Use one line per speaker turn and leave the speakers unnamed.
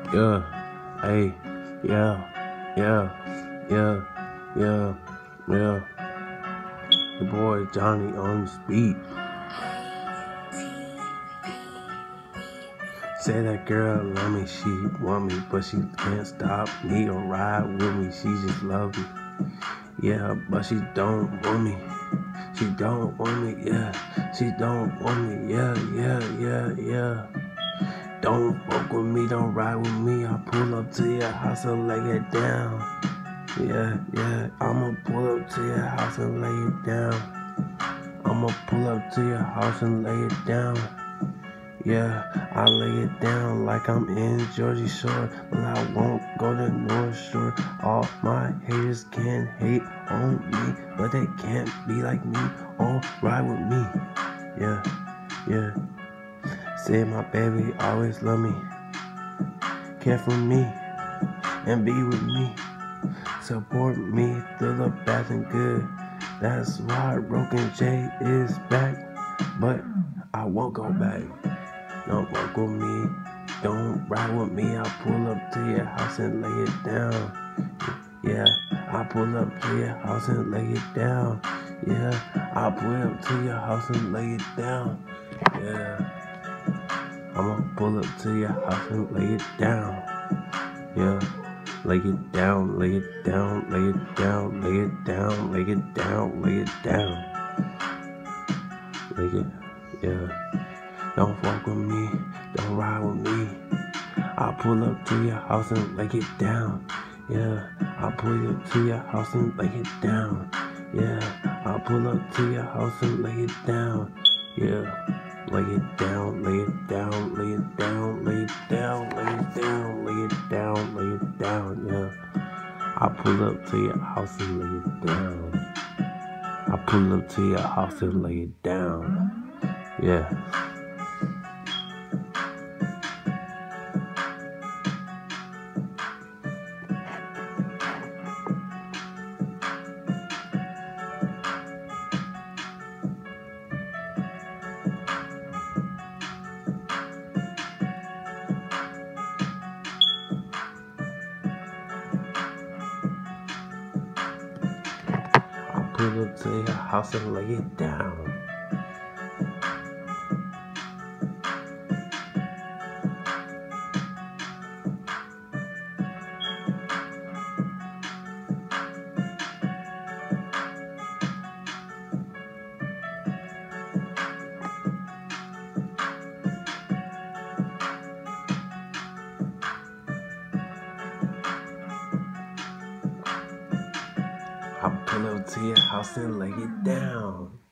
Yeah, hey, yeah, yeah, yeah, yeah, yeah. The boy Johnny on the beat. Say that girl love me, she want me, but she can't stop me or ride with me. She just love me, yeah, but she don't want me. She don't want me, yeah. She don't want me, yeah, yeah, yeah, yeah. Don't fuck with me, don't ride with me. I pull up to your house and lay it down. Yeah, yeah, I'ma pull up to your house and lay it down. I'ma pull up to your house and lay it down. Yeah, I lay it down like I'm in Jersey Shore, but I won't go to North Shore. All my haters can hate on me, but they can't be like me or ride with me. Yeah, yeah. Say my baby always love me, care for me, and be with me. Support me through the bad and good. That's why Broken J is back, but I won't go back. Don't fuck with me, don't ride with me. I pull up to your house and lay it down. Yeah, I pull up to your house and lay it down. Yeah, I pull up to your house and lay it down. Yeah, I'ma pull up to your house and lay it down. Yeah, lay it down, lay it down, lay it down, lay it down, lay it down, lay it down. Lay it, yeah. Don't fuck with me, don't ride with me. I pull up to your house and lay it down. Yeah, I pull up to your house and lay it down. Yeah, I pull up to your house and lay it down. Yeah, lay it down, lay it down, lay it down, lay it down, lay it down, lay it down, lay it down. Yeah, I pull up to your house and lay it down. I pull up to your house and lay it down. Yeah. Pull up to your house and lay it down. I pull up to your house and lay it down.